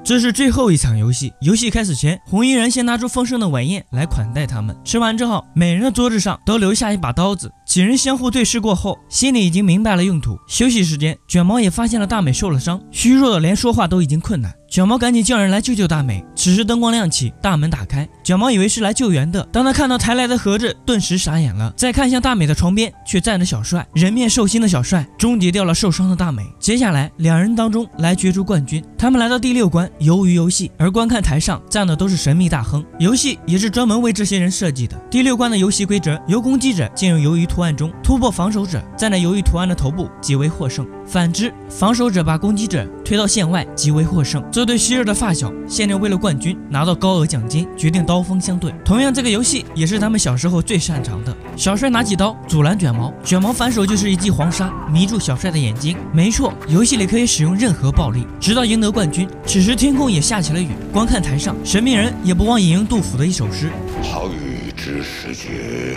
这是最后一场游戏。游戏开始前，红衣人先拿出丰盛的晚宴来款待他们。吃完之后，每人的桌子上都留下一把刀子。几人相互对视过后，心里已经明白了用途。休息时间，卷毛也发现了大美受了伤，虚弱的连说话都已经困难。卷毛赶紧叫人来救救大美。此时灯光亮起，大门打开，卷毛以为是来救援的。当他看到抬来的盒子，顿时傻眼了。再看向大美的床边，却站着小帅，人面兽心的小帅终结掉了受伤的大美。接下来，两人当中来角逐冠军。他们来到第6关鱿鱼游戏，而观看台上站的都是神秘大亨。游戏也是专门为这些人设计的。第6关的游戏规则由攻击者进入鱿鱼图案中，突破防守者站在鱿鱼图案的头部即为获胜。反之，防守者把攻击者推到线外即为获胜。这对昔日的发小现在为了冠军拿到高额奖金，决定刀锋相对。同样，这个游戏也是他们小时候最擅长的。小帅拿起刀阻拦卷毛，卷毛反手就是一记黄沙，迷住小帅的眼睛。没错，游戏里可以使用任何暴力，直到赢得冠军。此时天空也下起了雨，观看台上，神秘人也不忘引用杜甫的一首诗： 好雨知时节。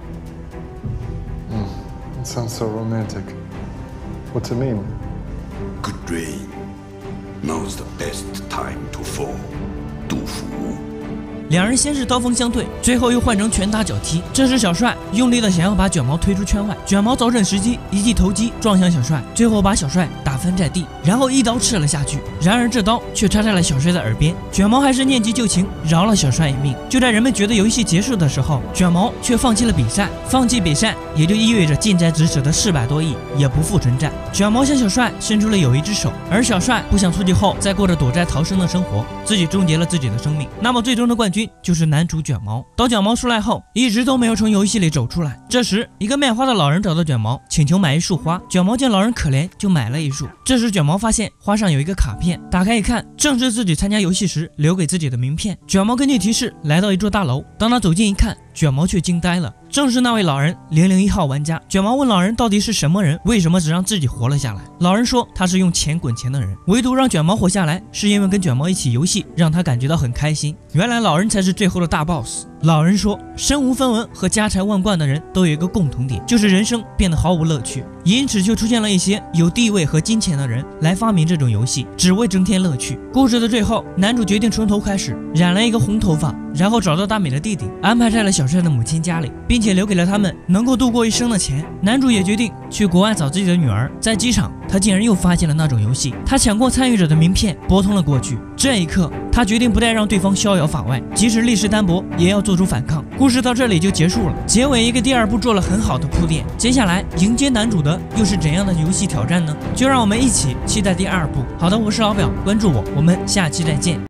It sounds so romantic. What's it mean? Good rain knows the best time to fall. 杜甫。 两人先是刀锋相对，最后又换成拳打脚踢。这时小帅用力的想要把卷毛推出圈外，卷毛找准时机，一记投击撞向小帅，最后把小帅打翻在地，然后一刀刺了下去。然而这刀却插在了小帅的耳边，卷毛还是念及旧情，饶了小帅一命。就在人们觉得游戏结束的时候，卷毛却放弃了比赛。放弃比赛也就意味着近在咫尺的400多亿也不复存在。卷毛向小帅伸出了友谊之手，而小帅不想出去后再过着躲债逃生的生活，自己终结了自己的生命。那么最终的冠军就是男主卷毛。当卷毛出来后，一直都没有从游戏里走出来。这时，一个卖花的老人找到卷毛，请求买一束花。卷毛见老人可怜，就买了一束。这时，卷毛发现花上有一个卡片，打开一看，正是自己参加游戏时留给自己的名片。卷毛根据提示来到一座大楼，当他走近一看，卷毛却惊呆了，正是那位老人001号玩家。卷毛问老人到底是什么人，为什么只让自己活了下来？老人说他是用钱滚钱的人，唯独让卷毛活下来，是因为跟卷毛一起游戏，让他感觉到很开心。原来老人才是最后的大 boss。老人说，身无分文和家财万贯的人都有一个共同点，就是人生变得毫无乐趣，因此就出现了一些有地位和金钱的人来发明这种游戏，只为增添乐趣。故事的最后，男主决定从头开始，染了一个红头发，然后找到大美的弟弟，安排在了小帅的母亲家里，并且留给了他们能够度过一生的钱。男主也决定去国外找自己的女儿。在机场，他竟然又发现了那种游戏，他抢过参与者的名片，拨通了过去。这一刻，他决定不再让对方逍遥法外，即使立誓单薄，也要做出反抗。故事到这里就结束了，结尾一个第2部做了很好的铺垫。接下来迎接男主的又是怎样的游戏挑战呢？就让我们一起期待第2部。好的，我是老表，关注我，我们下期再见。